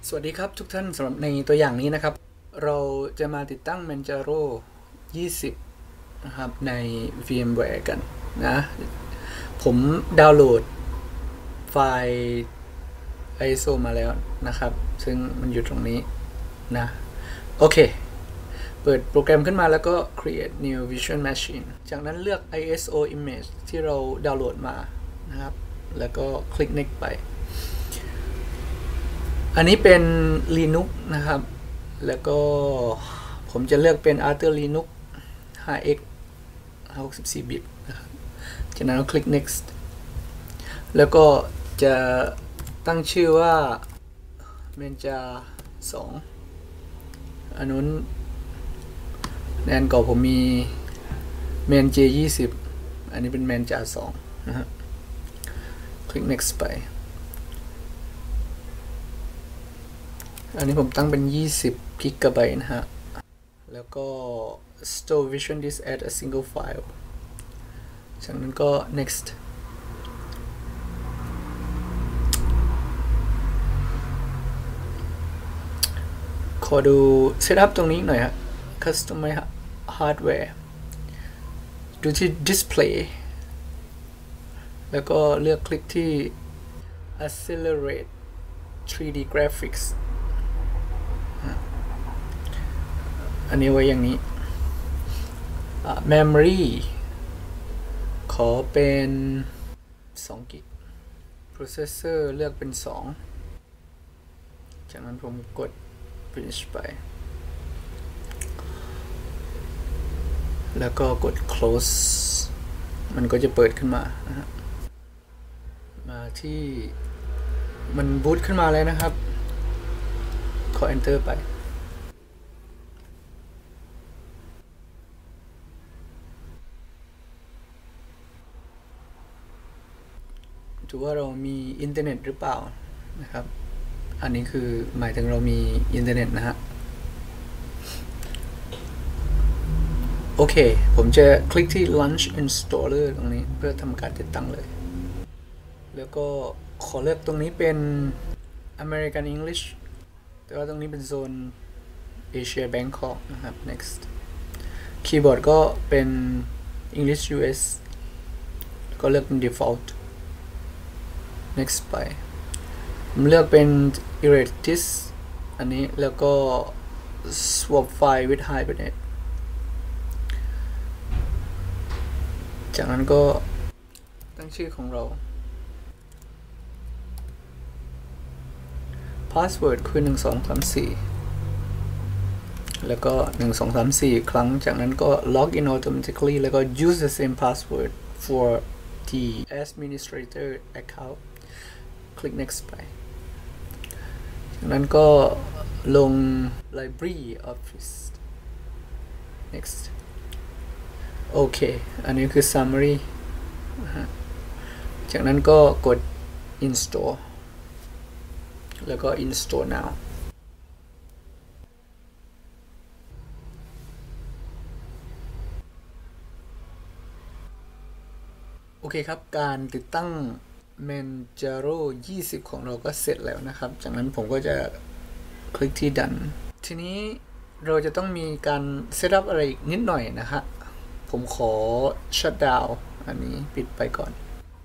สวัสดีครับทุกท่านสำหรับในตัวอย่างนี้นะครับเราจะมาติดตั้ง Manjaro 20นะครับใน VMware กันนะผมดาวน์โหลดไฟล์ ISO มาแล้วนะครับซึ่งมันอยู่ตรงนี้นะโอเคเปิดโปรแกรมขึ้นมาแล้วก็ create new virtual machine จากนั้นเลือก ISO image ที่เราดาวน์โหลดมานะครับแล้วก็คลิก next ไปอันนี้เป็น Linux นะครับแล้วก็ผมจะเลือกเป็น Archer Linux 5x 64 บิตนะครับจากนั้นคลิก next แล้วก็จะตั้งชื่อว่า Manja 2อันนู้นในอันเก่าผมมี Manja 20อันนี้เป็น Manja 2นะฮะคลิก next ไปอันนี้ผมตั้งเป็น20 กิกะไบต์นะฮะแล้วก็ store vision disk as a single file จากนั้นก็ next ขอดู setup ตรงนี้หน่อยฮะ customize hardware ดูที่ display แล้วก็เลือกคลิกที่ accelerate 3D graphicsอันนี้ไว้อย่างนี้ memory ขอเป็น2 กิก processor เลือกเป็น2จากนั้นผมกด finish ไปแล้วก็กด close มันก็จะเปิดขึ้นมานะฮะมาที่มันบูตขึ้นมาเลยนะครับขอ enter ไปดูว่าเรามีอินเทอร์เน็ตหรือเปล่านะครับอันนี้คือหมายถึงเรามีอินเทอร์เน็ตนะฮะโอเคผมจะคลิกที่ Launch Installer ตรงนี้เพื่อทำการติดตั้งเลยแล้วก็ขอเลือกตรงนี้เป็น American English แต่ว่าตรงนี้เป็นโซน Asia Bangkok นะครับ next คีย์บอร์ดก็เป็น English US ก็เลือกเป็น default next ไปผมเลือกเป็น erase disk อันนี้แล้วก็ swap file with hibernate จากนั้นก็ตั้งชื่อของเรา password คือ1234แล้วก็1234ครั้งจากนั้นก็ log in automatically แล้วก็ use the same password for the administrator accountคลิก next ไปจากนั้นก็ลง library office next โอเคอันนี้คือ summary จากนั้นก็กด install แล้วก็ install nowโอเคครับการติดตั้ง Manjaro 20ของเราก็เสร็จแล้วนะครับจากนั้นผมก็จะคลิกที่ done ทีนี้เราจะต้องมีการเซตอัพอะไรอีกนิดหน่อยนะฮะผมขอ shut down อันนี้ปิดไปก่อน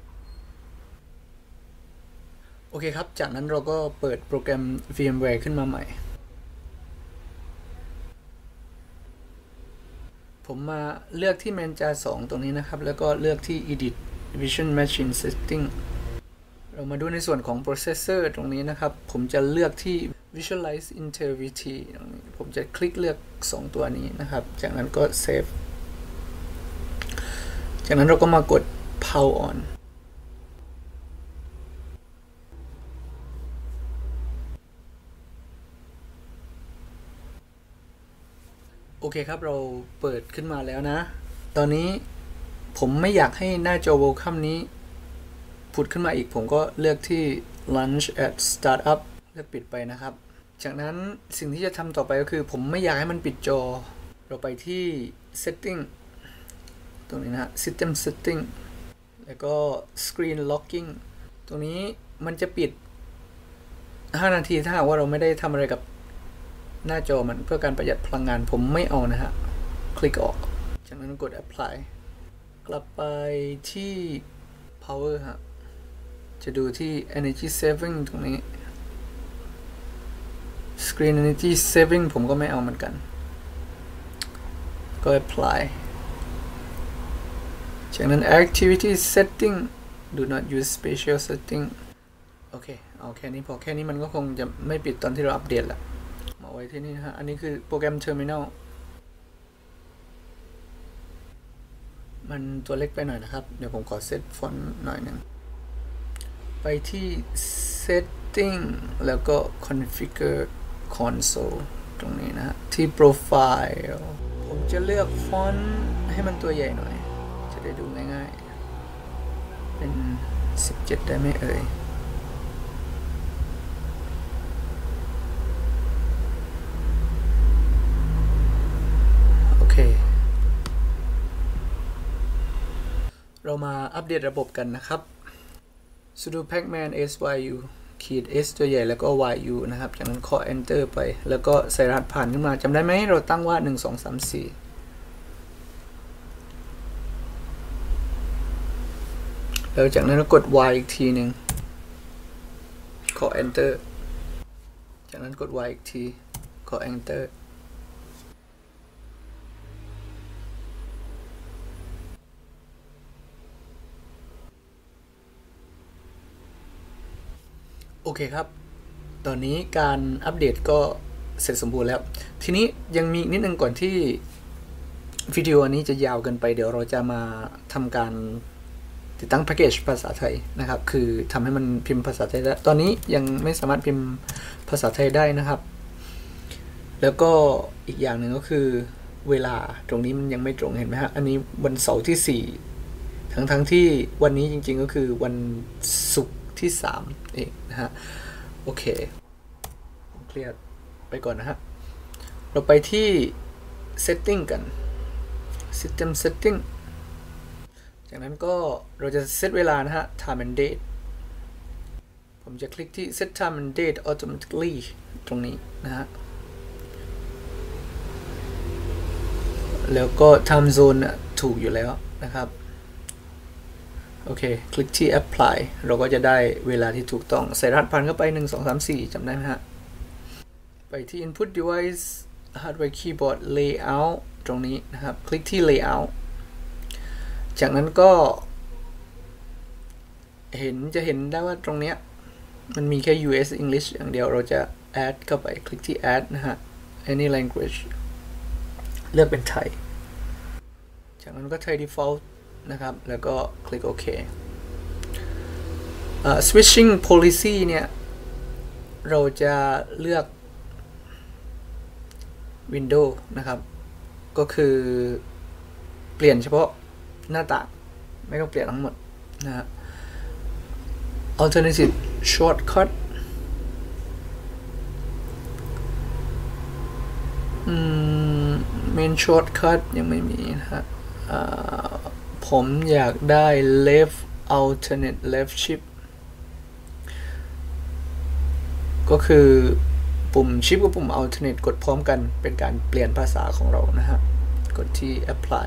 โอเคครับจากนั้นเราก็เปิดโปรแกรม VMware ขึ้นมาใหม่ผมมาเลือกที่ Manja 2ตรงนี้นะครับแล้วก็เลือกที่ Edit Vision Machine Setting เรามาดูในส่วนของ processor ตรงนี้นะครับผมจะเลือกที่ Visualize Integrity ตรงนี้ผมจะคลิกเลือก2ตัวนี้นะครับจากนั้นก็ Save จากนั้นเราก็มากด Power Onโอเคครับเราเปิดขึ้นมาแล้วนะตอนนี้ผมไม่อยากให้หน้าจอ Welcome นี้ผุดขึ้นมาอีกผมก็เลือกที่ Launch at Startup เลือกปิดไปนะครับจากนั้นสิ่งที่จะทำต่อไปก็คือผมไม่อยากให้มันปิดจอเราไปที่ Setting ตรงนี้นะ System Setting แล้วก็ Screen Locking ตรงนี้มันจะปิด 5 นาทีถ้าหากว่าเราไม่ได้ทำอะไรกับหน้าจอมันเพื่อการประหยัดพลังงานผมไม่เอานะฮะคลิกออกจากนั้นกด apply กลับไปที่ power ฮะจะดูที่ energy saving ตรงนี้ screen energy saving ผมก็ไม่เอาเหมือนกันก็ apply จากนั้น activity setting do not use special setting โอเคเอาแค่นี้พอแค่นี้มันก็คงจะไม่ปิดตอนที่เราอัปเดตละมาไว้ที่นี่นะฮะอันนี้คือโปรแกรม terminal มันตัวเล็กไปหน่อยนะครับเดี๋ยวผมขอเซตฟอนต์หน่อยหนึ่งไปที่ setting แล้วก็ configure console ตรงนี้นะฮะที่ profile ผมจะเลือกฟอนต์ให้มันตัวใหญ่หน่อยจะได้ดูง่ายๆเป็น17ได้ไหมเอ่ยโอเคเรามาอัปเดตระบบกันนะครับ sudo pacman syu ขีด s ตัวใหญ่แล้วก็ yu นะครับจากนั้นเคาะ enter ไปแล้วก็ใส่รหัสผ่านขึ้นมาจำได้ไหมเราตั้งว่า1234แล้วจากนั้นกด y อีกทีหนึ่งเคาะ enter จากนั้นกด y อีกทีเคาะ enterโอเคครับตอนนี้การอัปเดตก็เสร็จสมบูรณ์แล้วทีนี้ยังมีนิดนึงก่อนที่วิดีโอนี้จะยาวเกินไปเดี๋ยวเราจะมาทำการติดตั้งแพ็กเกจภาษาไทยนะครับคือทำให้มันพิมพ์ภาษาไทยได้ตอนนี้ยังไม่สามารถพิมพ์ภาษาไทยได้นะครับแล้วก็อีกอย่างหนึ่งก็คือเวลาตรงนี้มันยังไม่ตรงเห็นไหมฮะอันนี้วันเสาร์ที่4ทั้งที่วันนี้จริงๆก็คือวันศุกร์ที่3เองนะฮะโอเคเคลียร์ไปก่อนนะฮะเราไปที่ setting กัน system setting จากนั้นก็เราจะเซตเวลานะฮะ time and date ผมจะคลิกที่ set time and date automatically ตรงนี้นะฮะแล้วก็ time zone ถูกอยู่แล้วนะครับโอเคคลิกที่ apply เราก็จะได้เวลาที่ถูกต้องใส่รหัสผ่านเข้าไป1 2 3 4จำได้ไหมฮะไปที่ input device hardware keyboard layout ตรงนี้นะครับคลิกที่ layout จากนั้นก็จะเห็นได้ว่าตรงเนี้ยมันมีแค่ US English อย่างเดียวเราจะ add เข้าไปคลิกที่ add นะฮะ any language เลือกเป็นไทยจากนั้นก็ไทย default นะครับแล้วก็คลิกโอเคswitching policy เนี่ยเราจะเลือก Windows นะครับก็คือเปลี่ยนเฉพาะหน้าต่างไม่ต้องเปลี่ยนทั้งหมดนะฮะ alternative shortcut main shortcut ยังไม่มีนะฮะผมอยากได้ left alternate left shift ก็คือปุ่ม shift กับปุ่ม alternate กดพร้อมกันเป็นการเปลี่ยนภาษาของเรานะฮะกดที่ apply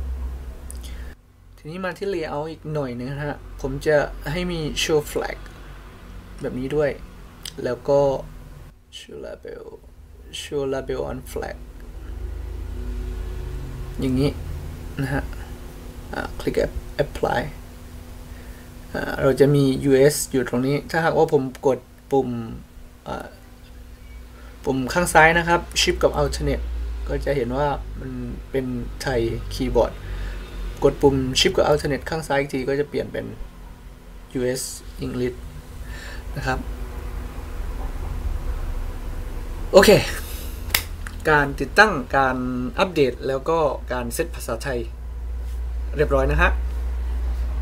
ทีนี้มาที่ layout อีกหน่อยนึงนะฮะผมจะให้มี show flag แบบนี้ด้วยแล้วก็ show label on flag อย่างนี้นะฮะคลิก apply เราจะมี US อยู่ตรงนี้ถ้าหากว่าผมกดปุ่มข้างซ้ายนะครับ Shift กับ Alternate ก็จะเห็นว่ามันเป็นไทยคีย์บอร์ดกดปุ่ม Shift กับ Alternate ข้างซ้ายอีกทีก็จะเปลี่ยนเป็น US English นะครับโอเคการติดตั้งการอัปเดตแล้วก็การเซตภาษาไทยเรียบร้อยนะฮะ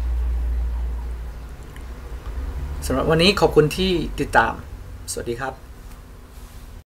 สำหรับวันนี้ขอบคุณที่ติดตามสวัสดีครับ